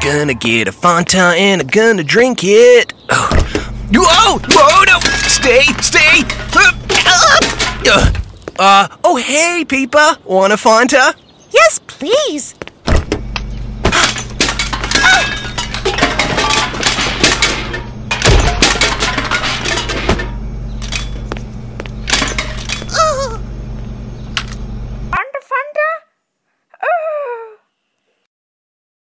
Gonna get a Fanta and I'm gonna drink it. Oh, whoa, no, stay. Oh, hey, Peepa, want a Fanta? Yes, please.